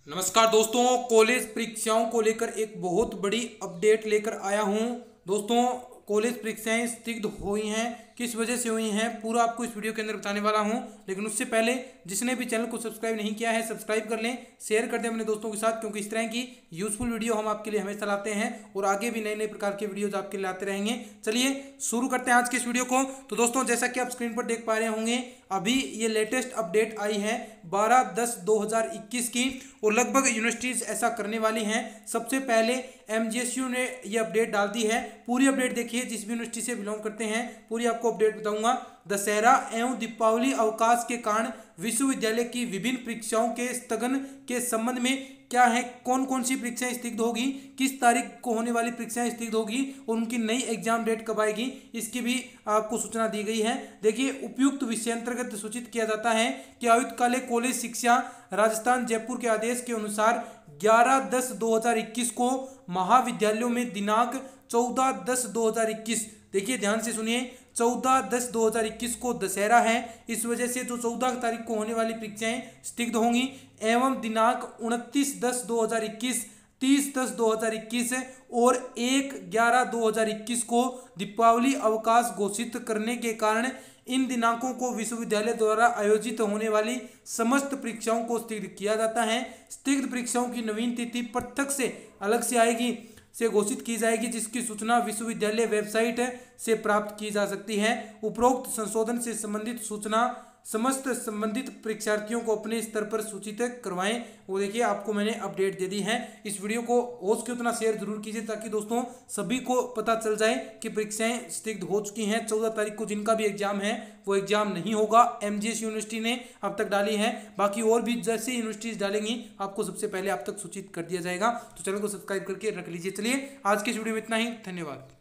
नमस्कार दोस्तों, कॉलेज परीक्षाओं को लेकर एक बहुत बड़ी अपडेट लेकर आया हूं। दोस्तों, कॉलेज परीक्षाएं स्थगित हुई हैं, किस वजह से हुई हैं पूरा आपको इस वीडियो के अंदर बताने वाला हूं। लेकिन उससे पहले जिसने भी चैनल को सब्सक्राइब नहीं किया है सब्सक्राइब कर लें, शेयर कर दें अपने दोस्तों के साथ, क्योंकि इस तरह की यूजफुल वीडियो हम आपके लिए हमेशा लाते हैं और आगे भी नए नए प्रकार के वीडियोज आपके लिए लाते रहेंगे। चलिए शुरू करते हैं आज के इस वीडियो को। तो दोस्तों, जैसा कि आप स्क्रीन पर देख पा रहे होंगे, अभी ये लेटेस्ट अपडेट आई है 12/10/2021 की, और लगभग यूनिवर्सिटीज ऐसा करने वाली हैं। सबसे पहले एमजीएसयू ने ये अपडेट डाल दी है। पूरी अपडेट देखिए, जिस भी यूनिवर्सिटी से बिलोंग करते हैं पूरी आपको अपडेट बताऊंगा। दशहरा एवं दीपावली अवकाश के कारण विश्वविद्यालय की विभिन्न परीक्षाओं के स्थगन के संबंध में क्या है, कौन कौन सी परीक्षाएं स्थगित होगी, किस तारीख को होने वाली परीक्षाएं स्थगित होगी और उनकी नई एग्जाम डेट कब आएगी, इसकी भी आपको सूचना दी गई है। देखिए, उपयुक्त विषय अंतर्गत सूचित किया जाता है कि आयुक्तालय कॉलेज शिक्षा राजस्थान जयपुर के आदेश के अनुसार 11/10/2021 को महाविद्यालयों में दिनांक 14/10/2021, देखिए ध्यान से सुनिए, 14/10/2021 को दशहरा है, इस वजह से जो 14 तारीख को होने वाली परीक्षाएं स्थगित होंगी, एवं दिनांक 29/10/2021, 30/10/2021 और 1/11/2021 को दीपावली अवकाश घोषित करने के कारण इन दिनांकों को विश्वविद्यालय द्वारा आयोजित होने वाली समस्त परीक्षाओं को स्थगित किया जाता है। स्थगित परीक्षाओं की नवीन तिथि पृथक से अलग से आएगी, से घोषित की जाएगी, जिसकी सूचना विश्वविद्यालय वेबसाइट से प्राप्त की जा सकती है। उपरोक्त संशोधन से संबंधित सूचना समस्त संबंधित परीक्षार्थियों को अपने स्तर पर सूचित करवाएं। वो देखिए, आपको मैंने अपडेट दे दी है। इस वीडियो को हो सके उतना शेयर जरूर कीजिए, ताकि दोस्तों सभी को पता चल जाए कि परीक्षाएं स्थगित हो चुकी हैं। 14 तारीख को जिनका भी एग्जाम है वो एग्जाम नहीं होगा, एमजीएस यूनिवर्सिटी ने अब तक डाली है। बाकी और भी जैसे यूनिवर्सिटीज डालेंगी आपको सबसे पहले आप तक सूचित कर दिया जाएगा। तो चैनल को सब्सक्राइब करके रख लीजिए। चलिए, आज की इस वीडियो में इतना ही, धन्यवाद।